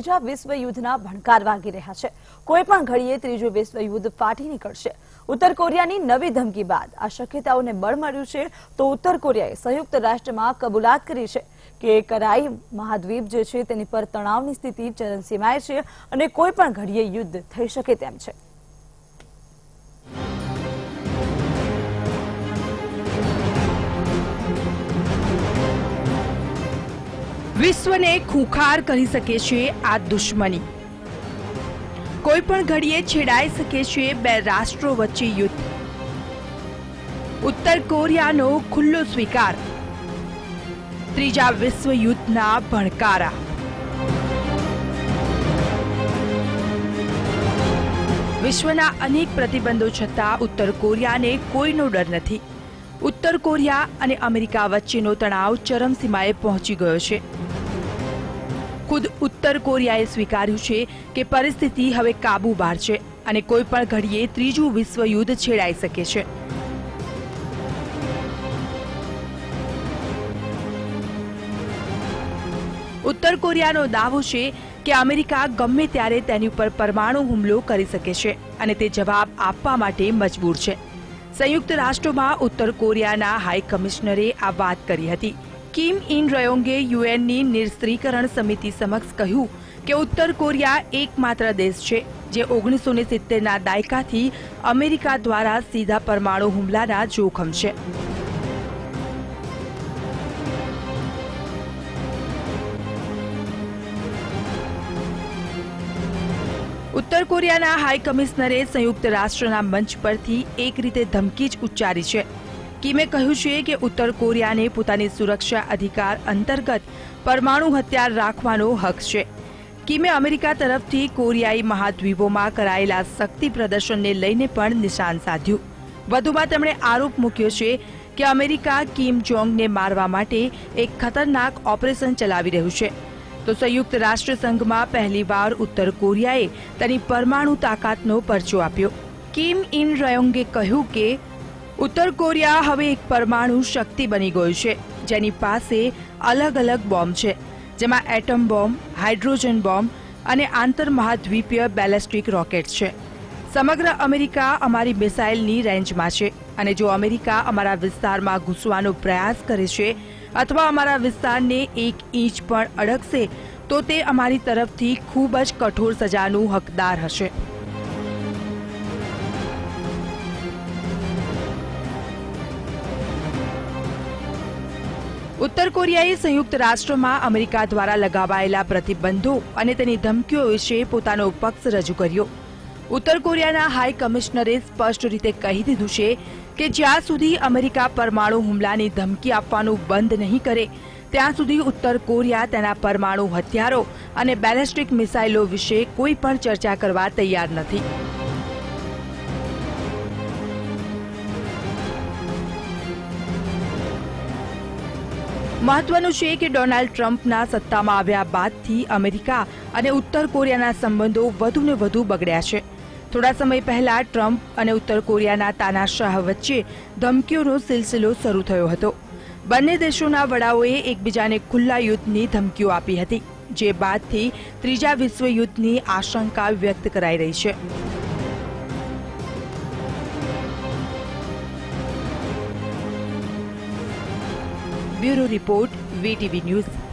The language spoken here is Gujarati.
ત્રીજા વિશ્વયુદ્ધના ભણકાર વાગી રહ્યા છે। કોઈ પણ ઘડીએ ત્રીજું વિશ્વયુદ્ધ ફાટી નીકળશે। ઉત્તર કોરિયાની નવી ધમકી બાદ આ શક્યતાઓને બળ મળ્યું છે તો ઉત્તર કોરિયાએ સંયુક્ત રાષ્ટ્રમાં કબૂલાત કરી છે કે કરાઈ મહાદ્વીપ જે છે તેની પર તણાવની સ્થિતિ ચરમસીમાએ છે અને કોઈ પણ ઘડીએ યુદ્ધ થઈ શકે તેમ છે। વિશ્વને ખૂંખાર કરી શકે છે આ દુશ્મની। કોઈ પણ ઘડીએ છેડાઈ શકે છે બે રાષ્ટ્રો વચ્ચે યુદ્ધ। ઉત્તર કોરિયાનો ખુલ્લો સ્વીકાર, ત્રીજા વિશ્વયુદ્ધના ભણકારા। વિશ્વના અનેક પ્રતિબંધો છતાં ઉત્તર કોરિયાને કોઈનો ડર નથી। ઉત્તર કોરિયા અને અમેરિકા વચ્ચેનો તણાવ ચરમસીમાએ પહોંચી ગયો છે। ખુદ ઉત્તર કોરિયાએ સ્વીકાર્યું છે કે પરિસ્થિતિ હવે કાબુ બહાર છે અને કોઈ પણ ઘડીએ ત્રીજું વિશ્વયુદ્ધ છેડાઈ શકે છે। ઉત્તર કોરિયાનો દાવો છે કે અમેરિકા ગમે ત્યારે તેની ઉપર પરમાણુ હુમલો કરી શકે છે અને તે જવાબ આપવા માટે મજબૂર છે। સંયુક્ત રાષ્ટ્રોમાં ઉત્તર કોરિયાના હાઈ કમિશનરે આ વાત કરી હતી। કિમ ઇન રયોંગે યુએનની નિરસ્ત્રીકરણ સમિતિ સમક્ષ કહ્યું કે ઉત્તર કોરિયા એકમાત્ર દેશ છે જે 1970ના દાયકાથી અમેરિકા દ્વારા સીધા પરમાણુ હુમલાના જોખમ છે। ઉત્તર કોરિયાના હાઈ કમિશનરે સંયુક્ત રાષ્ટ્રના મંચ પરથી એક રીતે ધમકી જ ઉચ્ચારી છે। કિમે કહ્યું છે કે ઉત્તર કોરિયાને પોતાની સુરક્ષા અધિકાર અંતર્ગત પરમાણુ હથિયાર રાખવાનો હક છે। કિમે અમેરિકા તરફથી કોરિયાઈ મહાદ્વીપોમાં કરાયેલા શક્તિ પ્રદર્શનને લઈને પણ નિશાન સાધ્યું। વધુમાં તેમણે આરોપ મૂક્યો છે કે અમેરિકા કિમ જોંગને મારવા માટે એક ખતરનાક ઓપરેશન ચલાવી રહ્યું છે તો સંયુક્ત રાષ્ટ્ર સંઘમાં પહેલીવાર ઉત્તર કોરિયાએ તેની પરમાણુ તાકાતનો પરચો આપ્યો। કિમ ઇન રયોંગે કહ્યું કે ઉત્તર કોરિયા હવે એક પરમાણુ શક્તિ બની ગયું છે જેની પાસે અલગ અલગ બોમ્બ છે જેમાં એટમ બોમ્બ, હાઇડ્રોજન બોમ્બ અને આંતરમહાદ્વીપીય બેલેસ્ટિક રોકેટ છે। સમગ્ર અમેરિકા અમારી મિસાઇલની રેન્જમાં છે અને જો અમેરિકા અમારા વિસ્તારમાં ઘૂસવાનો પ્રયાસ કરે છે અથવા અમારા વિસ્તારને 1 ઇંચ પણ અડકશે તો તે અમારી તરફથી ખૂબ જ કઠોર સજાનું હકદાર હશે। ઉત્તર કોરિયાએ સંયુક્ત રાષ્ટ્રમાં અમેરિકા દ્વારા લગાવાયેલા પ્રતિબંધો અને તેની ધમકીઓ વિશે પોતાનો પક્ષ રજૂ કર્યો। ઉત્તર કોરિયાના હાઈ કમિશનરે સ્પષ્ટ રીતે કહી દીધું છે કે જ્યાં સુધી અમેરિકા પરમાણુ હુમલાની ધમકી આપવાનું બંધ નહીં કરે ત્યાં સુધી ઉત્તર કોરિયા તેના પરમાણુ હથિયારો અને બેલેસ્ટિક મિસાઇલો વિશે કોઈ પણ ચર્ચા કરવા તૈયાર નથી। મહત્વનું છે કે ડોનાલ્ડ ટ્રમ્પના સત્તામાં આવ્યા બાદથી અમેરિકા અને ઉત્તર કોરિયાના સંબંધો વધુને વધુ બગડ્યા છે। થોડા સમય પહેલા ટ્રમ્પ અને ઉત્તર કોરિયાના તાનાશાહ વચ્ચે ધમકીઓનો સિલસિલો શરૂ થયો હતો। બંને દેશોના વડાઓએ એકબીજાને ખુલ્લા યુદ્ધની ધમકીઓ આપી હતી જે બાદથી ત્રીજા વિશ્વયુદ્ધની આશંકા વ્યક્ત કરાઈ રહી છે। Bureau report VTV news.